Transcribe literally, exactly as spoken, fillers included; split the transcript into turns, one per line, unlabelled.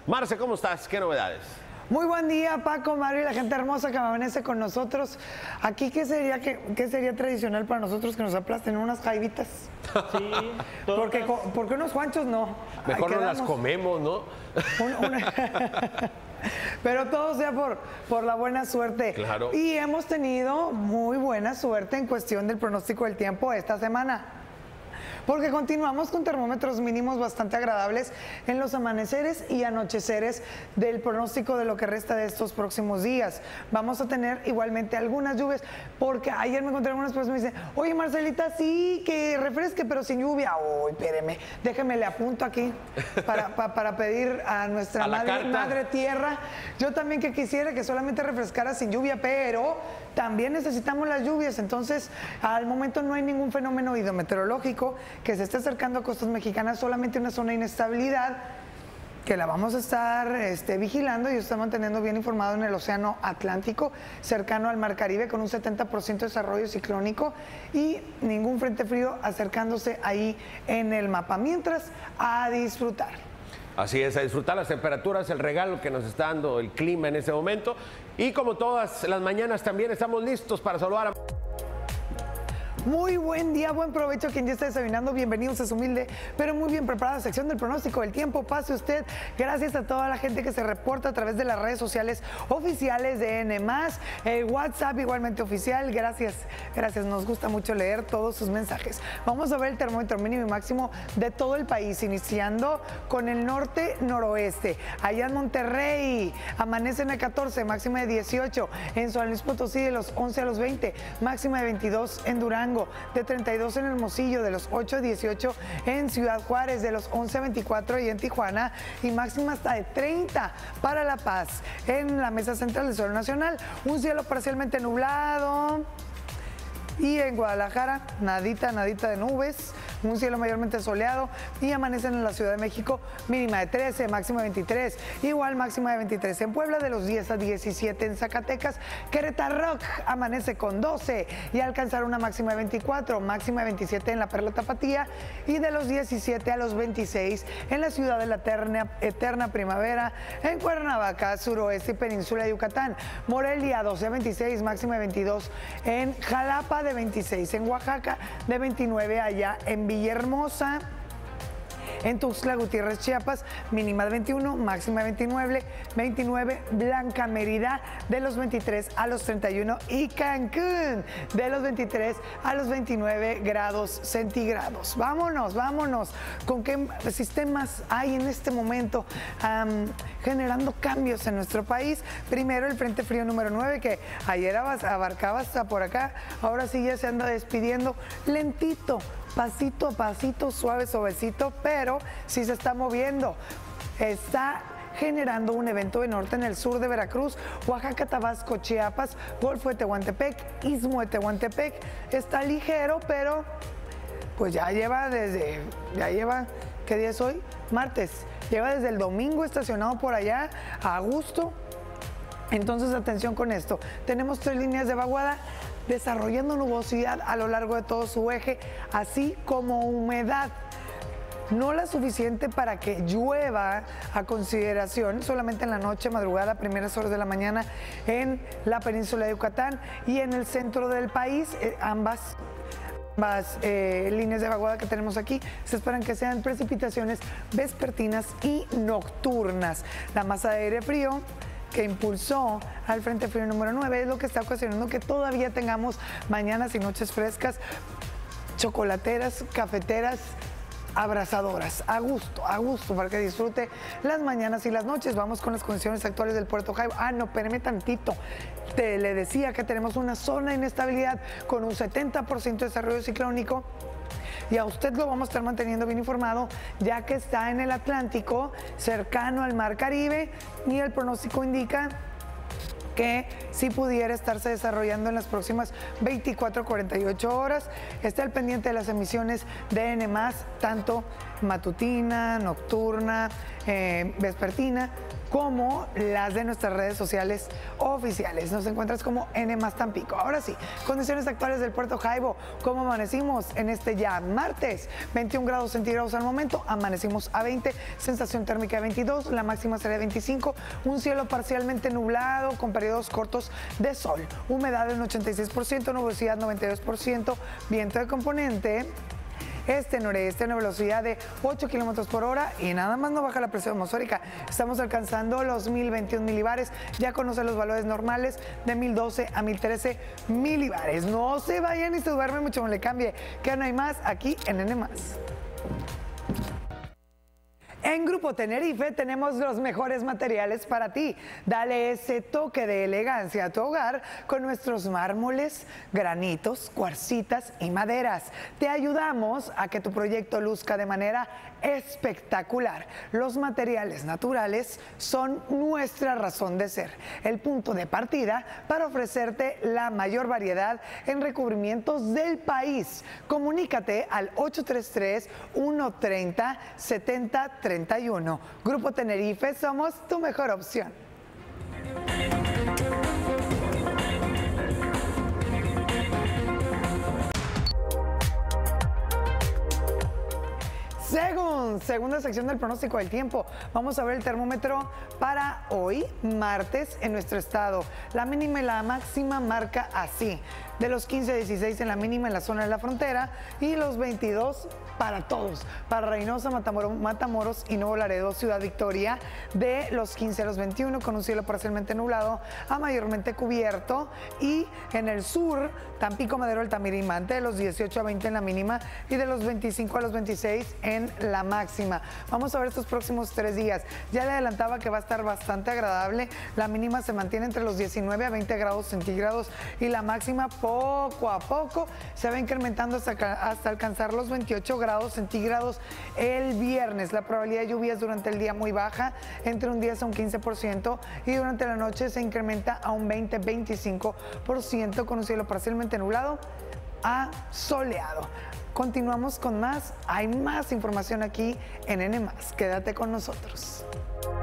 Marce, ¿cómo estás? ¿Qué novedades?
Muy buen día, Paco, Mario y la gente hermosa que amanece con nosotros. Aquí, ¿qué sería, qué, qué sería tradicional para nosotros que nos aplasten unas jaibitas?
Sí.
Porque, porque unos juanchos no.
Mejor no las comemos, ¿no?
Un, una... Pero todo sea por, por la buena suerte.
Claro.
Y hemos tenido muy buena suerte en cuestión del pronóstico del tiempo esta semana, porque continuamos con termómetros mínimos bastante agradables en los amaneceres y anocheceres del pronóstico de lo que resta de estos próximos días. Vamos a tener igualmente algunas lluvias, porque ayer me encontré algunas personas y me dicen, oye Marcelita, sí, que refresque, pero sin lluvia. Uy, espéreme, déjeme le apunto aquí para, para, para pedir a nuestra
a
madre, madre tierra. Yo también que quisiera que solamente refrescara sin lluvia, pero también necesitamos las lluvias. Entonces, al momento no hay ningún fenómeno hidrometeorológico que se esté acercando a costas mexicanas, solamente una zona de inestabilidad que la vamos a estar este, vigilando y está manteniendo bien informado en el Océano Atlántico, cercano al Mar Caribe, con un setenta por ciento de desarrollo ciclónico y ningún frente frío acercándose ahí en el mapa. Mientras, a disfrutar.
Así es, a disfrutar las temperaturas, el regalo que nos está dando el clima en este momento. Y como todas las mañanas también estamos listos para saludar a...
Muy buen día, buen provecho a quien ya está desayunando. Bienvenidos a su humilde, pero muy bien preparada sección del pronóstico del tiempo. Pase usted. Gracias a toda la gente que se reporta a través de las redes sociales oficiales de N más, el WhatsApp igualmente oficial. Gracias, gracias. Nos gusta mucho leer todos sus mensajes. Vamos a ver el termómetro mínimo y máximo de todo el país, iniciando con el norte-noroeste. Allá en Monterrey amanece en el catorce, máxima de dieciocho. En San Luis Potosí de los once a los veinte, máxima de veintidós en Durango. De treinta y dos en Hermosillo, de los ocho a dieciocho en Ciudad Juárez, de los once a veinticuatro y en Tijuana, y máxima hasta de treinta para La Paz. En la mesa central del Sol Nacional, un cielo parcialmente nublado. Y en Guadalajara, nadita, nadita de nubes, un cielo mayormente soleado, y amanecen en la Ciudad de México mínima de trece, máxima de veintitrés, igual máxima de veintitrés en Puebla, de los diez a diecisiete en Zacatecas. Querétaro amanece con doce y alcanzar una máxima de veinticuatro, máxima de veintisiete en la Perla Tapatía, y de los diecisiete a los veintiséis en la ciudad de la eterna, eterna primavera, en Cuernavaca, suroeste y península de Yucatán. Morelia doce a veintiséis, máxima de veintidós en Jalapa, de veintiséis en Oaxaca, de veintinueve allá en Villahermosa. En Tuxtla Gutiérrez, Chiapas, mínima de veintiuno, máxima de veintinueve, veintinueve, Blanca Mérida, de los veintitrés a los treinta y uno, y Cancún, de los veintitrés a los veintinueve grados centígrados. Vámonos, vámonos. ¿Con qué sistemas hay en este momento um, generando cambios en nuestro país? Primero, el Frente Frío número nueve, que ayer abarcaba hasta por acá, ahora sí ya se anda despidiendo lentito, pasito a pasito, suave, suavecito, pero sí se está moviendo. Está generando un evento de norte en el sur de Veracruz, Oaxaca, Tabasco, Chiapas, Golfo de Tehuantepec, Istmo de Tehuantepec. Está ligero, pero pues ya lleva desde, ya lleva, ¿qué día es hoy? Martes. Lleva desde el domingo estacionado por allá a gusto. Entonces, atención con esto. Tenemos tres líneas de vaguada desarrollando nubosidad a lo largo de todo su eje, así como humedad. No la suficiente para que llueva a consideración, solamente en la noche, madrugada, primeras horas de la mañana en la península de Yucatán y en el centro del país. Eh, ambas Ambas eh, líneas de vaguada que tenemos aquí se esperan que sean precipitaciones vespertinas y nocturnas. La masa de aire frío que impulsó al Frente Frío número nueve es lo que está ocasionando que todavía tengamos mañanas y noches frescas, chocolateras, cafeteras, abrazadoras, a gusto, a gusto, para que disfrute las mañanas y las noches. Vamos con las condiciones actuales del Puerto Jaiba. Ah, no, espérame tantito. Te le decía que tenemos una zona de inestabilidad con un setenta por ciento de desarrollo ciclónico. Y a usted lo vamos a estar manteniendo bien informado, ya que está en el Atlántico, cercano al Mar Caribe, y el pronóstico indica que sí pudiera estarse desarrollando en las próximas veinticuatro a cuarenta y ocho horas. Esté al pendiente de las emisiones de N más, tanto matutina, nocturna, eh, vespertina, como las de nuestras redes sociales oficiales. Nos encuentras como N más Tampico. Ahora sí, condiciones actuales del Puerto Jaibo. ¿Cómo amanecimos en este ya martes? veintiún grados centígrados al momento, amanecimos a veinte, sensación térmica de veintidós, la máxima será de veinticinco, un cielo parcialmente nublado con periodos cortos de sol, humedad en ochenta y seis por ciento, nubosidad noventa y dos por ciento, viento de componente este-noreste, una velocidad de ocho kilómetros por hora y nada más no baja la presión atmosférica. Estamos alcanzando los mil veintiún milibares. Ya conoce los valores normales de mil doce a mil trece milibares. No se vayan y se duermen mucho, no le cambie. Que no hay más aquí en N más. En Grupo Tenerife tenemos los mejores materiales para ti. Dale ese toque de elegancia a tu hogar con nuestros mármoles, granitos, cuarcitas y maderas. Te ayudamos a que tu proyecto luzca de manera espectacular. Los materiales naturales son nuestra razón de ser, el punto de partida para ofrecerte la mayor variedad en recubrimientos del país. Comunícate al ocho tres tres, uno tres cero, siete cero tres uno. Grupo Tenerife, somos tu mejor opción. Según segunda sección del pronóstico del tiempo, vamos a ver el termómetro para hoy, martes, en nuestro estado. La mínima y la máxima marca así, de los quince a dieciséis en la mínima en la zona de la frontera y los veintidós para todos, para Reynosa, Matamoros, Matamoros y Nuevo Laredo, Ciudad Victoria, de los quince a los veintiuno, con un cielo parcialmente nublado a mayormente cubierto, y en el sur, Tampico, Madero, Altamira y Mante, de los dieciocho a veinte en la mínima y de los veinticinco a los veintiséis en la máxima. Vamos a ver estos próximos tres días. Ya le adelantaba que va a estar bastante agradable. La mínima se mantiene entre los diecinueve a veinte grados centígrados y la máxima poco a poco se va incrementando hasta, hasta alcanzar los veintiocho grados centígrados el viernes. La probabilidad de lluvias durante el día muy baja, entre un diez a un quince por ciento, y durante la noche se incrementa a un veinte a veinticinco por ciento con un cielo parcialmente nublado a soleado. Continuamos con más, hay más información aquí en N más. Quédate con nosotros.